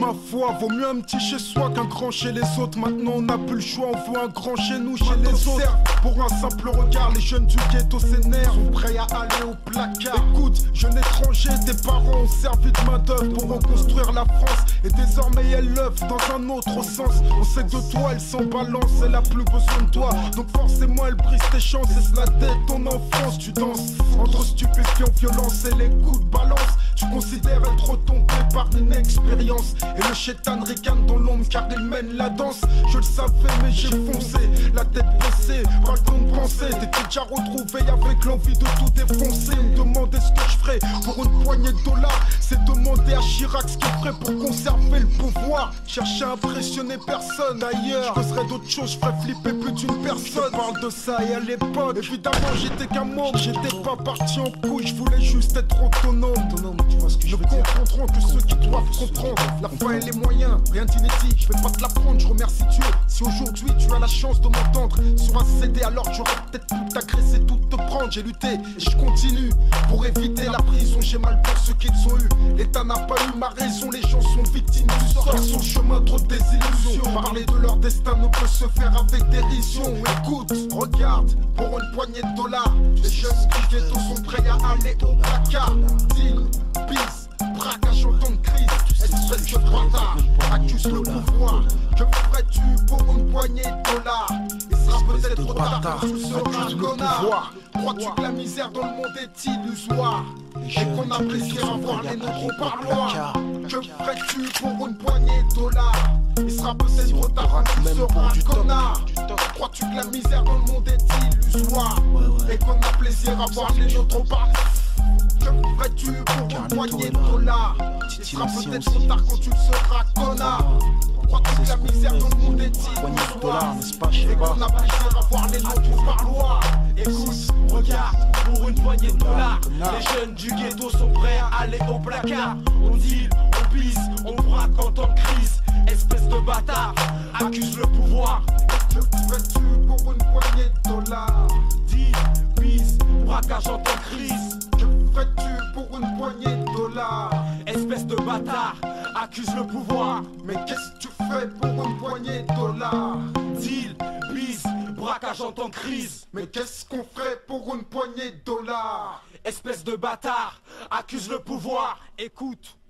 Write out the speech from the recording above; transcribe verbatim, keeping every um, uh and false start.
ma foi, vaut mieux un petit chez soi qu'un grand chez les autres. Maintenant on n'a plus le choix, on veut un grand chez nous, chez les autres. Pour un simple regard, les jeunes du ghetto s'énervent, sont prêts à aller au placard. Écoute, jeune étranger, tes parents ont servi de main d'œuvre pour reconstruire la France. Et désormais elle l'œuvre dans un autre sens. On sait que de toi elle s'en balance, elle a plus besoin de toi. Donc forcément elle brise tes chances, et cela dès ton enfance. Tu danses entre stupéfiants, violence et les coups de balance. Tu considères être retombé par l'inexpérience. Et le chétan ricane dans l'ombre car il mène la danse. Je le savais mais j'ai foncé, la tête baissée, pas le temps de penser. T'étais déjà retrouvé avec l'envie de tout défoncer. Me demander ce que je ferais pour une poignée de dollars, c'est demander à Chirac ce qu'il ferait pour conserver le pouvoir. Chercher à impressionner personne d'ailleurs, je ferais d'autres choses, je ferais flipper plus d'une personne. Je parle de ça et à l'époque, évidemment j'étais qu'un môme, j'étais pas parti en couille, je voulais juste être autonome. Tu vois ce que je ne comprendront que ceux qui doivent comprendre. La fin et les moyens, rien d'inédit, je vais pas te l'apprendre, je remercie Dieu. Si aujourd'hui tu as la chance de m'entendre sur un C D, alors j'aurais peut-être pu t'agresser, tout te prendre. J'ai lutté et je continue pour éviter la prison. J'ai mal pour ceux qu'ils ont eu, l'État n'a pas eu ma raison. Les gens sont victimes du sort, ils sont chemin trop de désillusions. Parler de leur destin ne peut se faire avec dérision. Écoute, regarde, pour une poignée de dollars, les jeunes du ghetto sont prêts à aller au placard. Deal, bis, braquage en temps de crise, espèce de bâtard, accuse le pouvoir. Que ferais-tu pour une poignée de dollars? Il sera peut-être trop tard quand tu seras un connard. Crois-tu que la misère dans le monde est illusoire et qu'on a plaisir à voir les nôtres au parloir? Que ferais-tu pour une poignée de dollars? Il sera peut-être trop tard quand tu seras un connard. Crois-tu que la misère dans le monde est illusoire et qu'on a plaisir à voir les nôtres au parloir? Que ferais-tu pour une poignée de dollars? Il sera peut-être trop tard quand tu seras connard. Crois-tu que la misère dans le monde est illusoire et qu'on a plaisir à voir les nôtres au parloir? Écoute, regarde, pour une poignée de dollars, les jeunes du ghetto sont prêts à aller au placard. On deal, on pisse, on braque en temps de crise. Espèce de bâtard, accuse le pouvoir. Que ferais-tu pour une poignée de dollars? Deal, pisse, braquage en temps de crise. Que ferais-tu pour une poignée de dollars? Espèce de bâtard, accuse le pouvoir. Mais qu'est-ce que tu fais pour une poignée de dollars? Deal, bis, braquage en temps de crise. Mais qu'est-ce qu'on ferait pour une poignée de dollars? Espèce de bâtard, accuse le pouvoir. Écoute.